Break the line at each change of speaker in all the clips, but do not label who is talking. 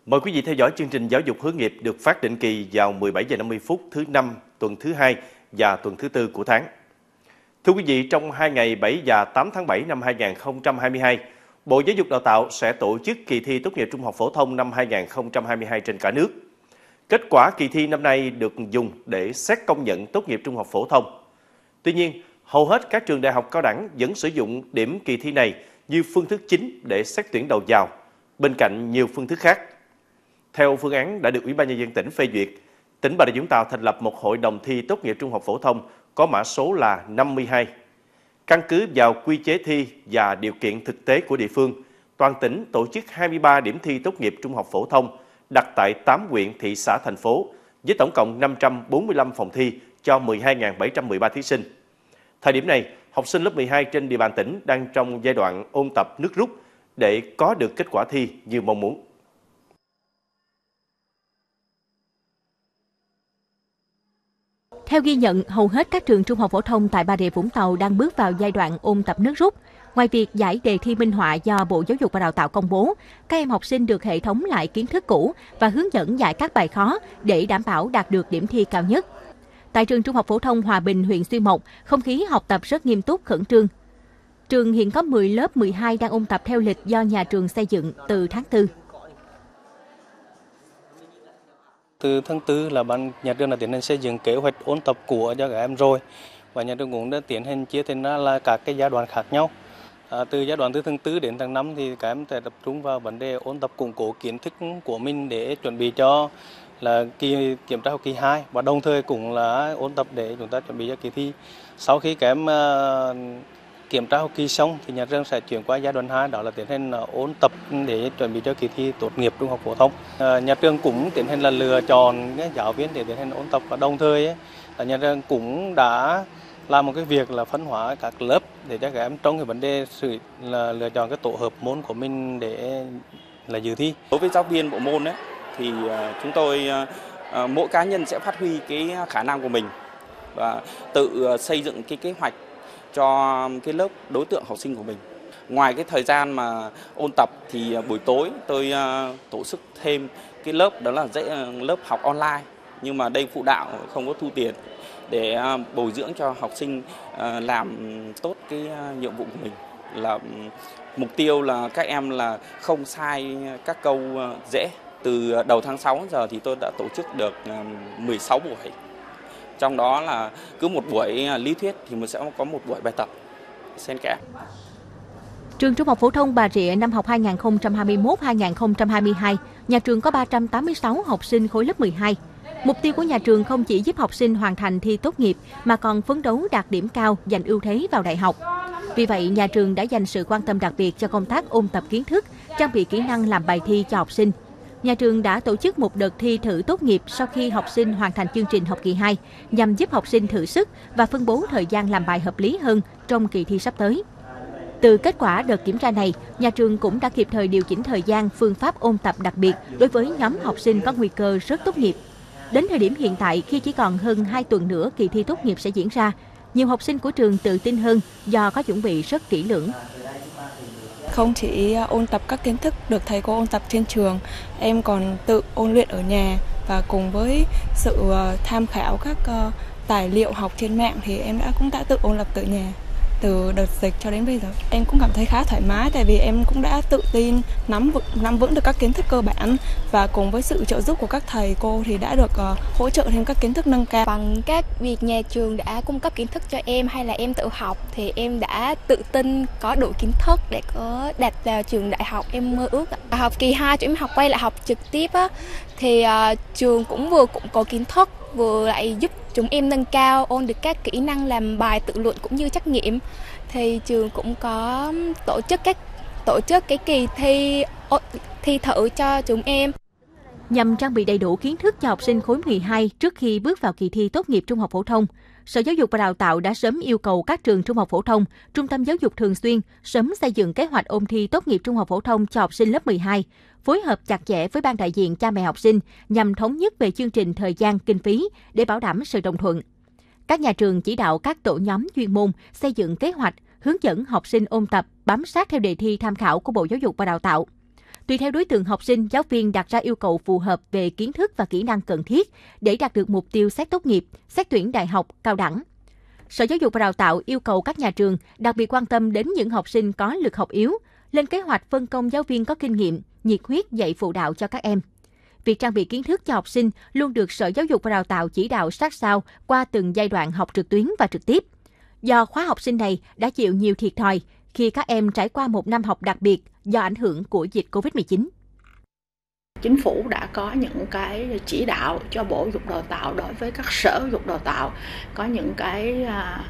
Mời quý vị theo dõi chương trình Giáo dục hướng nghiệp được phát định kỳ vào 17 giờ 50 phút thứ 5, tuần thứ 2 và tuần thứ 4 của tháng. Thưa quý vị, trong 2 ngày 7 và 8 tháng 7 năm 2022, Bộ Giáo dục Đào tạo sẽ tổ chức kỳ thi tốt nghiệp trung học phổ thông năm 2022 trên cả nước. Kết quả kỳ thi năm nay được dùng để xét công nhận tốt nghiệp trung học phổ thông. Tuy nhiên, hầu hết các trường đại học cao đẳng vẫn sử dụng điểm kỳ thi này như phương thức chính để xét tuyển đầu vào, bên cạnh nhiều phương thức khác. Theo phương án đã được Ủy ban Nhân dân tỉnh phê duyệt, tỉnh Bà Rịa Vũng Tàu thành lập một hội đồng thi tốt nghiệp trung học phổ thông có mã số là 52. Căn cứ vào quy chế thi và điều kiện thực tế của địa phương, toàn tỉnh tổ chức 23 điểm thi tốt nghiệp trung học phổ thông đặt tại 8 huyện, thị xã, thành phố với tổng cộng 545 phòng thi cho 12.713 thí sinh. Thời điểm này, học sinh lớp 12 trên địa bàn tỉnh đang trong giai đoạn ôn tập nước rút để có được kết quả thi như mong muốn.
Theo ghi nhận, hầu hết các trường trung học phổ thông tại Bà Rịa Vũng Tàu đang bước vào giai đoạn ôn tập nước rút. Ngoài việc giải đề thi minh họa do Bộ Giáo dục và Đào tạo công bố, các em học sinh được hệ thống lại kiến thức cũ và hướng dẫn giải các bài khó để đảm bảo đạt được điểm thi cao nhất. Tại trường trung học phổ thông Hòa Bình, huyện Xuyên Mộc, không khí học tập rất nghiêm túc, khẩn trương. Trường hiện có 10 lớp 12 đang ôn tập theo lịch do nhà trường xây dựng từ tháng 4.
Từ tháng 4 là nhà trường đã tiến hành xây dựng kế hoạch ôn tập của cho các em rồi, và nhà trường cũng đã tiến hành chia thành ra là các cái giai đoạn khác nhau. Từ giai đoạn từ tháng 4 đến tháng 5 thì các em sẽ tập trung vào vấn đề ôn tập củng cố kiến thức của mình để chuẩn bị cho là kỳ kiểm tra học kỳ 2, và đồng thời cũng là ôn tập để chúng ta chuẩn bị cho kỳ thi. Sau khi các em kiểm tra học kỳ xong thì nhà trường sẽ chuyển qua giai đoạn 2, đó là tiến hành ôn tập để chuẩn bị cho kỳ thi tốt nghiệp trung học phổ thông. Nhà trường cũng tiến hành là lựa chọn các giáo viên để tiến hành ôn tập, và đồng thời nhà trường cũng đã làm một cái việc là phân hóa các lớp để cho các em trong cái vấn đề là lựa chọn cái tổ hợp môn của mình để là dự thi.
Đối với giáo viên bộ môn thì chúng tôi mỗi cá nhân sẽ phát huy cái khả năng của mình và tự xây dựng cái kế hoạch cho cái lớp đối tượng học sinh của mình. Ngoài cái thời gian mà ôn tập thì buổi tối tôi tổ chức thêm cái lớp, đó là lớp học online, nhưng mà đây phụ đạo không có thu tiền, để bồi dưỡng cho học sinh làm tốt cái nhiệm vụ của mình. Là mục tiêu là các em là không sai các câu dễ. Từ đầu tháng 6 giờ thì tôi đã tổ chức được 16 buổi. Trong đó là cứ một buổi lý thuyết thì mình sẽ có một buổi bài tập xen kẽ.
Trường Trung học phổ thông Bà Rịa năm học 2021-2022, nhà trường có 386 học sinh khối lớp 12. Mục tiêu của nhà trường không chỉ giúp học sinh hoàn thành thi tốt nghiệp mà còn phấn đấu đạt điểm cao, giành ưu thế vào đại học. Vì vậy, nhà trường đã dành sự quan tâm đặc biệt cho công tác ôn tập kiến thức, trang bị kỹ năng làm bài thi cho học sinh. Nhà trường đã tổ chức một đợt thi thử tốt nghiệp sau khi học sinh hoàn thành chương trình học kỳ 2 nhằm giúp học sinh thử sức và phân bố thời gian làm bài hợp lý hơn trong kỳ thi sắp tới. Từ kết quả đợt kiểm tra này, nhà trường cũng đã kịp thời điều chỉnh thời gian, phương pháp ôn tập đặc biệt đối với nhóm học sinh có nguy cơ rớt tốt nghiệp. Đến thời điểm hiện tại, khi chỉ còn hơn 2 tuần nữa kỳ thi tốt nghiệp sẽ diễn ra, nhiều học sinh của trường tự tin hơn do có chuẩn bị rất kỹ lưỡng.
Không chỉ ôn tập các kiến thức được thầy cô ôn tập trên trường, em còn tự ôn luyện ở nhà, và cùng với sự tham khảo các tài liệu học trên mạng thì em cũng đã tự ôn tập tại nhà. Từ đợt dịch cho đến bây giờ, em cũng cảm thấy khá thoải mái, tại vì em cũng đã tự tin nắm vững được các kiến thức cơ bản, và cùng với sự trợ giúp của các thầy cô thì đã được hỗ trợ thêm các kiến thức nâng cao.
Bằng các việc nhà trường đã cung cấp kiến thức cho em hay là em tự học thì em đã tự tin có đủ kiến thức để có đạt vào trường đại học em mơ ước. Học kỳ 2 chúng em quay lại học trực tiếp thì trường cũng có kiến thức, vừa lại giúp chúng em nâng cao, ôn được các kỹ năng làm bài tự luận cũng như trắc nghiệm. Thì trường cũng có tổ chức cái kỳ thi thử cho chúng em.
Nhằm trang bị đầy đủ kiến thức cho học sinh khối 12 trước khi bước vào kỳ thi tốt nghiệp trung học phổ thông, Sở Giáo dục và Đào tạo đã sớm yêu cầu các trường trung học phổ thông, trung tâm giáo dục thường xuyên sớm xây dựng kế hoạch ôn thi tốt nghiệp trung học phổ thông cho học sinh lớp 12, phối hợp chặt chẽ với ban đại diện cha mẹ học sinh nhằm thống nhất về chương trình, thời gian, kinh phí để bảo đảm sự đồng thuận. Các nhà trường chỉ đạo các tổ nhóm chuyên môn xây dựng kế hoạch, hướng dẫn học sinh ôn tập, bám sát theo đề thi tham khảo của Bộ Giáo dục và Đào tạo. Tùy theo đối tượng học sinh, giáo viên đặt ra yêu cầu phù hợp về kiến thức và kỹ năng cần thiết để đạt được mục tiêu xét tốt nghiệp, xét tuyển đại học, cao đẳng. Sở Giáo dục và Đào tạo yêu cầu các nhà trường đặc biệt quan tâm đến những học sinh có lực học yếu, lên kế hoạch phân công giáo viên có kinh nghiệm, nhiệt huyết dạy phụ đạo cho các em. Việc trang bị kiến thức cho học sinh luôn được Sở Giáo dục và Đào tạo chỉ đạo sát sao qua từng giai đoạn học trực tuyến và trực tiếp. Do khóa học sinh này đã chịu nhiều thiệt thòi khi các em trải qua một năm học đặc biệt do ảnh hưởng của dịch Covid-19.
Chính phủ đã có những cái chỉ đạo cho Bộ Giáo dục Đào tạo đối với các sở giáo dục đào tạo, có những cái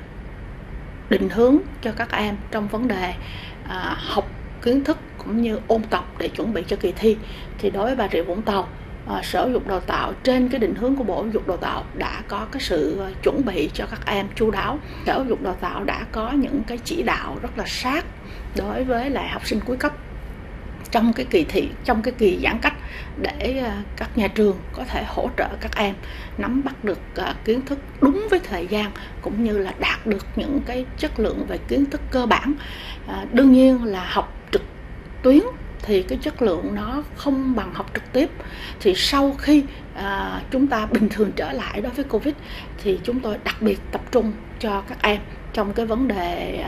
định hướng cho các em trong vấn đề học kiến thức cũng như ôn tập để chuẩn bị cho kỳ thi. Thì đối với Bà Rịa Vũng Tàu, Sở Giáo dục Đào tạo trên cái định hướng của Bộ Giáo dục Đào tạo đã có cái sự chuẩn bị cho các em chu đáo. Sở Giáo dục Đào tạo đã có những cái chỉ đạo rất là sát đối với lại học sinh cuối cấp trong cái kỳ giãn cách để các nhà trường có thể hỗ trợ các em nắm bắt được kiến thức đúng với thời gian cũng như là đạt được những cái chất lượng về kiến thức cơ bản. Đương nhiên là học trực tuyến thì cái chất lượng nó không bằng học trực tiếp. Thì sau khi chúng ta bình thường trở lại đối với Covid thì chúng tôi đặc biệt tập trung cho các em trong cái vấn đề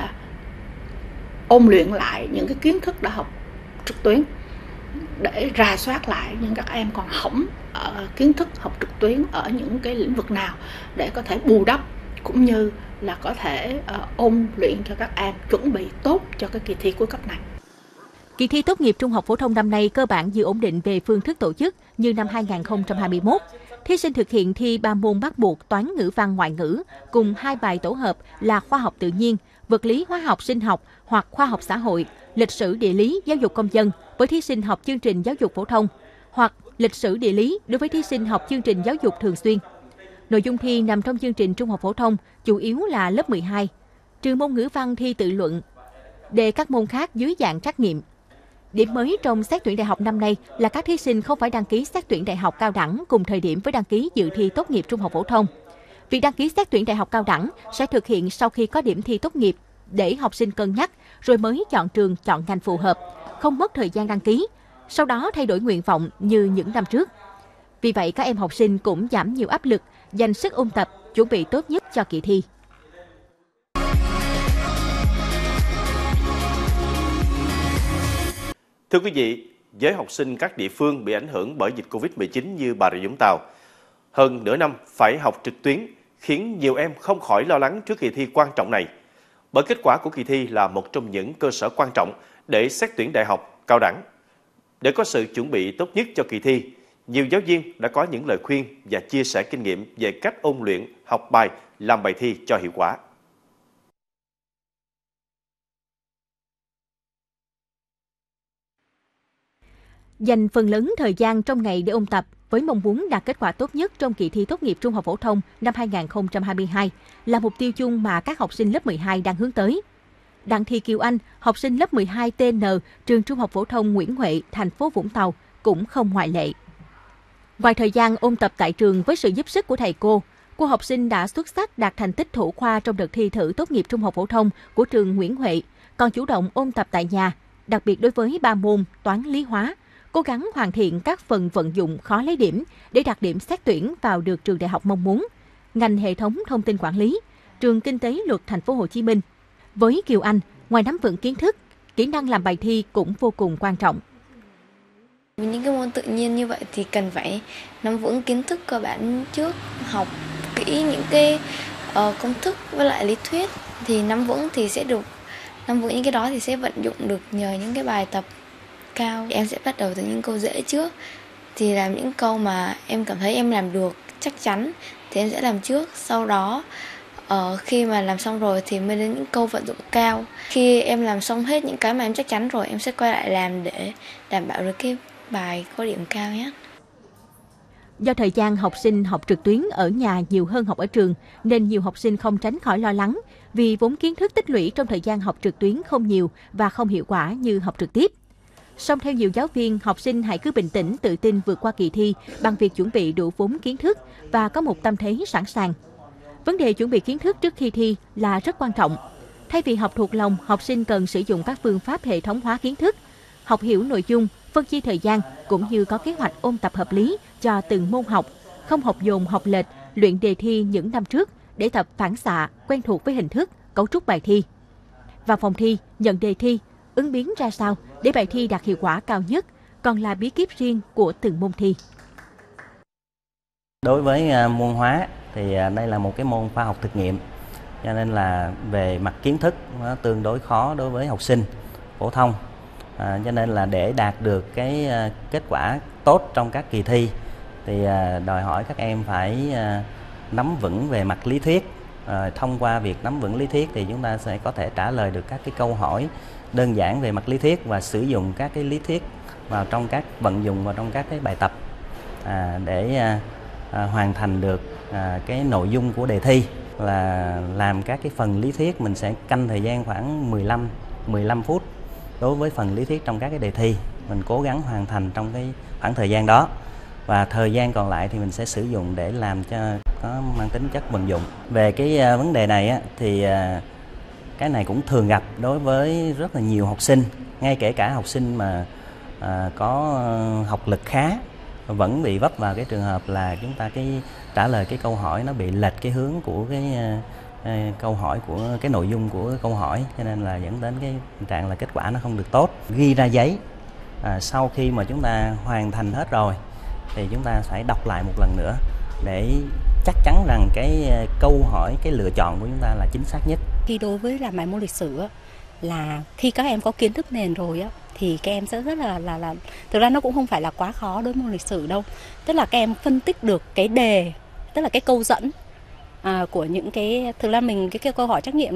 ôn luyện lại những cái kiến thức đã học trực tuyến để rà soát lại những các em còn hỏng kiến thức học trực tuyến ở những cái lĩnh vực nào để có thể bù đắp cũng như là có thể ôn luyện cho các em chuẩn bị tốt cho cái kỳ thi cuối cấp này.
Kỳ thi tốt nghiệp trung học phổ thông năm nay cơ bản giữ ổn định về phương thức tổ chức như năm 2021. Thí sinh thực hiện thi 3 môn bắt buộc toán, ngữ văn, ngoại ngữ cùng 2 bài tổ hợp là khoa học tự nhiên, vật lý, hóa học, sinh học hoặc khoa học xã hội, lịch sử, địa lý, giáo dục công dân với thí sinh học chương trình giáo dục phổ thông hoặc lịch sử, địa lý đối với thí sinh học chương trình giáo dục thường xuyên. Nội dung thi nằm trong chương trình trung học phổ thông chủ yếu là lớp 12, trừ môn ngữ văn thi tự luận, đề các môn khác dưới dạng trắc nghiệm. Điểm mới trong xét tuyển đại học năm nay là các thí sinh không phải đăng ký xét tuyển đại học cao đẳng cùng thời điểm với đăng ký dự thi tốt nghiệp trung học phổ thông. Việc đăng ký xét tuyển đại học cao đẳng sẽ thực hiện sau khi có điểm thi tốt nghiệp để học sinh cân nhắc rồi mới chọn trường, chọn ngành phù hợp, không mất thời gian đăng ký, sau đó thay đổi nguyện vọng như những năm trước. Vì vậy, các em học sinh cũng giảm nhiều áp lực, dành sức ôn tập, chuẩn bị tốt nhất cho kỳ thi.
Thưa quý vị, với học sinh các địa phương bị ảnh hưởng bởi dịch Covid-19 như Bà Rịa Vũng Tàu, hơn nửa năm phải học trực tuyến khiến nhiều em không khỏi lo lắng trước kỳ thi quan trọng này. Bởi kết quả của kỳ thi là một trong những cơ sở quan trọng để xét tuyển đại học, cao đẳng. Để có sự chuẩn bị tốt nhất cho kỳ thi, nhiều giáo viên đã có những lời khuyên và chia sẻ kinh nghiệm về cách ôn luyện, học bài, làm bài thi cho hiệu quả.
Dành phần lớn thời gian trong ngày để ôn tập với mong muốn đạt kết quả tốt nhất trong kỳ thi tốt nghiệp trung học phổ thông năm 2022 là mục tiêu chung mà các học sinh lớp 12 đang hướng tới. Đặng Thị Kiều Anh, học sinh lớp 12 TN, trường Trung học phổ thông Nguyễn Huệ, thành phố Vũng Tàu cũng không ngoại lệ. Ngoài thời gian ôn tập tại trường với sự giúp sức của thầy cô học sinh đã xuất sắc đạt thành tích thủ khoa trong đợt thi thử tốt nghiệp trung học phổ thông của trường Nguyễn Huệ, còn chủ động ôn tập tại nhà, đặc biệt đối với 3 môn toán, lý, hóa, cố gắng hoàn thiện các phần vận dụng khó lấy điểm để đạt điểm xét tuyển vào được trường đại học mong muốn, ngành hệ thống thông tin quản lý, trường Kinh tế Luật thành phố Hồ Chí Minh. Với Kiều Anh, ngoài nắm vững kiến thức, kỹ năng làm bài thi cũng vô cùng quan trọng.
Những cái môn tự nhiên như vậy thì cần phải nắm vững kiến thức cơ bản trước, học kỹ những cái công thức với lại lý thuyết thì nắm vững những cái đó thì sẽ vận dụng được nhờ những cái bài tập cao. Em sẽ bắt đầu từ những câu dễ trước, thì làm những câu mà em cảm thấy em làm được chắc chắn thì em sẽ làm trước, sau đó khi mà làm xong rồi thì mới đến những câu vận dụng cao. Khi em làm xong hết những cái mà em chắc chắn rồi, em sẽ quay lại làm để đảm bảo được cái bài có điểm cao nhé.
Do thời gian học sinh học trực tuyến ở nhà nhiều hơn học ở trường, nên nhiều học sinh không tránh khỏi lo lắng vì vốn kiến thức tích lũy trong thời gian học trực tuyến không nhiều và không hiệu quả như học trực tiếp. Song theo nhiều giáo viên, học sinh hãy cứ bình tĩnh, tự tin vượt qua kỳ thi bằng việc chuẩn bị đủ vốn kiến thức và có một tâm thế sẵn sàng. Vấn đề chuẩn bị kiến thức trước khi thi là rất quan trọng. Thay vì học thuộc lòng, học sinh cần sử dụng các phương pháp hệ thống hóa kiến thức, học hiểu nội dung, phân chia thời gian cũng như có kế hoạch ôn tập hợp lý cho từng môn học, không học dồn học lệch, luyện đề thi những năm trước để tập phản xạ, quen thuộc với hình thức, cấu trúc bài thi. Vào phòng thi, nhận đề thi, ứng biến ra sao để bài thi đạt hiệu quả cao nhất còn là bí kíp riêng của từng môn thi.
Đối với môn hóa thì đây là một cái môn khoa học thực nghiệm, cho nên là về mặt kiến thức nó tương đối khó đối với học sinh phổ thông. Cho nên là để đạt được cái kết quả tốt trong các kỳ thi thì đòi hỏi các em phải nắm vững về mặt lý thuyết. Thông qua việc nắm vững lý thuyết thì chúng ta sẽ có thể trả lời được các cái câu hỏi đơn giản về mặt lý thuyết và sử dụng các cái lý thuyết vào trong các vận dụng vào trong các cái bài tập để hoàn thành được cái nội dung của đề thi. Là làm các cái phần lý thuyết mình sẽ canh thời gian khoảng 15 phút đối với phần lý thuyết trong các cái đề thi, mình cố gắng hoàn thành trong cái khoảng thời gian đó, và thời gian còn lại thì mình sẽ sử dụng để làm cho có mang tính chất vận dụng. Về cái vấn đề này á, thì cái này cũng thường gặp đối với rất là nhiều học sinh, ngay kể cả học sinh mà có học lực khá vẫn bị vấp vào cái trường hợp là chúng ta cái trả lời cái câu hỏi nó bị lệch cái hướng của cái câu hỏi, của cái nội dung của câu hỏi, cho nên là dẫn đến cái tình trạng là kết quả nó không được tốt. Ghi ra giấy, sau khi mà chúng ta hoàn thành hết rồi thì chúng ta phải đọc lại một lần nữa để chắc chắn rằng cái câu hỏi, cái lựa chọn của chúng ta là chính xác nhất.
Khi đối với làm bài môn lịch sử là khi các em có kiến thức nền rồi thì các em sẽ rất là thực ra nó cũng không phải là quá khó đối với môn lịch sử đâu. Tức là các em phân tích được cái đề, tức là cái câu dẫn của những cái, thực ra mình cái câu hỏi trắc nghiệm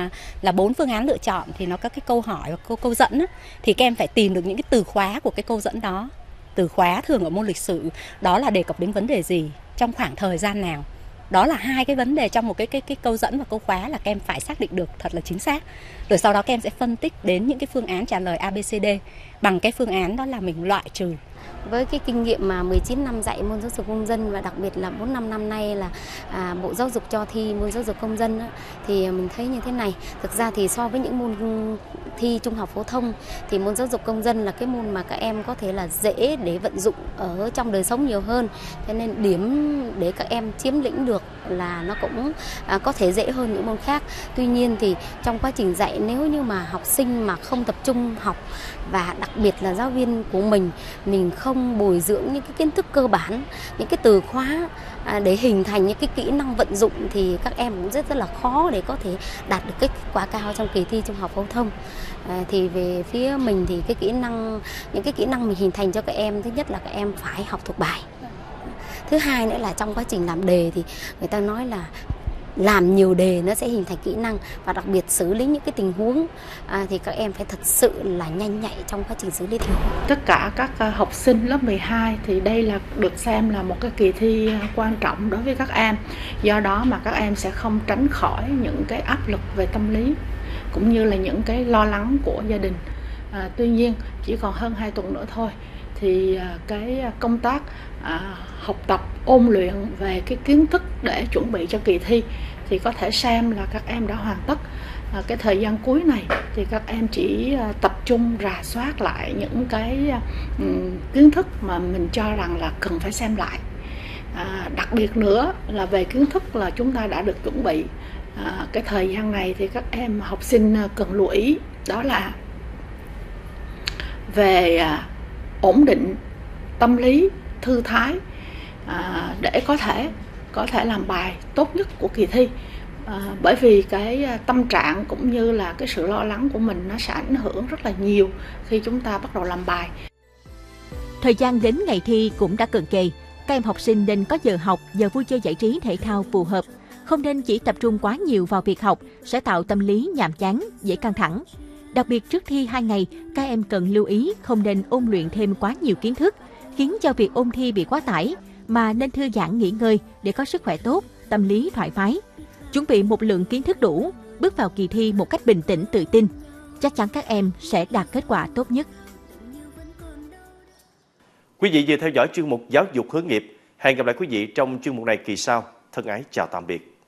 là 4 phương án lựa chọn, thì nó có cái câu hỏi và câu dẫn thì các em phải tìm được những cái từ khóa của cái câu dẫn đó. Từ khóa thường ở môn lịch sử đó là đề cập đến vấn đề gì, trong khoảng thời gian nào. Đó là hai cái vấn đề trong một cái câu dẫn và câu khóa là các em phải xác định được thật là chính xác. Rồi sau đó các em sẽ phân tích đến những cái phương án trả lời ABCD. Bằng cái phương án đó là mình loại trừ.
Với cái kinh nghiệm mà 19 năm dạy môn giáo dục công dân và đặc biệt là 4-5 năm nay là Bộ Giáo dục cho thi môn giáo dục công dân thì mình thấy như thế này. Thực ra thì so với những môn thi trung học phổ thông thì môn giáo dục công dân là cái môn mà các em có thể là dễ để vận dụng ở trong đời sống nhiều hơn. Cho nên điểm để các em chiếm lĩnh được là nó cũng có thể dễ hơn những môn khác. Tuy nhiên thì trong quá trình dạy, nếu như mà học sinh mà không tập trung học và đặc biệt là giáo viên của mình không bồi dưỡng những cái kiến thức cơ bản, những cái từ khóa để hình thành những cái kỹ năng vận dụng thì các em cũng rất là khó để có thể đạt được kết quả cao trong kỳ thi trung học phổ thông. Thì về phía mình thì những cái kỹ năng mình hình thành cho các em, thứ nhất là các em phải học thuộc bài. Thứ hai nữa là trong quá trình làm đề thì người ta nói là làm nhiều đề nó sẽ hình thành kỹ năng, và đặc biệt xử lý những cái tình huống thì các em phải thật sự là nhanh nhạy trong quá trình xử lý tình huống.
Tất cả các học sinh lớp 12 thì đây là được xem là một cái kỳ thi quan trọng đối với các em. Do đó mà các em sẽ không tránh khỏi những cái áp lực về tâm lý cũng như là những cái lo lắng của gia đình. Tuy nhiên chỉ còn hơn 2 tuần nữa thôi thì cái công tác học tập ôn luyện về cái kiến thức để chuẩn bị cho kỳ thi thì có thể xem là các em đã hoàn tất. Cái thời gian cuối này thì các em chỉ tập trung rà soát lại những cái kiến thức mà mình cho rằng là cần phải xem lại. Đặc biệt nữa là về kiến thức là chúng ta đã được chuẩn bị. Cái thời gian này thì các em học sinh cần lưu ý, đó là về ổn định tâm lý, thư thái để có thể làm bài tốt nhất của kỳ thi. Bởi vì cái tâm trạng cũng như là cái sự lo lắng của mình nó sẽ ảnh hưởng rất là nhiều khi chúng ta bắt đầu làm bài.
Thời gian đến ngày thi cũng đã cận kề. Các em học sinh nên có giờ học, giờ vui chơi giải trí thể thao phù hợp. Không nên chỉ tập trung quá nhiều vào việc học sẽ tạo tâm lý nhàm chán, dễ căng thẳng. Đặc biệt trước thi 2 ngày, các em cần lưu ý không nên ôn luyện thêm quá nhiều kiến thức, khiến cho việc ôn thi bị quá tải, mà nên thư giãn nghỉ ngơi để có sức khỏe tốt, tâm lý thoải mái. Chuẩn bị một lượng kiến thức đủ, bước vào kỳ thi một cách bình tĩnh tự tin. Chắc chắn các em sẽ đạt kết quả tốt nhất.
Quý vị vừa theo dõi chuyên mục Giáo dục hướng nghiệp. Hẹn gặp lại quý vị trong chuyên mục này kỳ sau. Thân ái chào tạm biệt.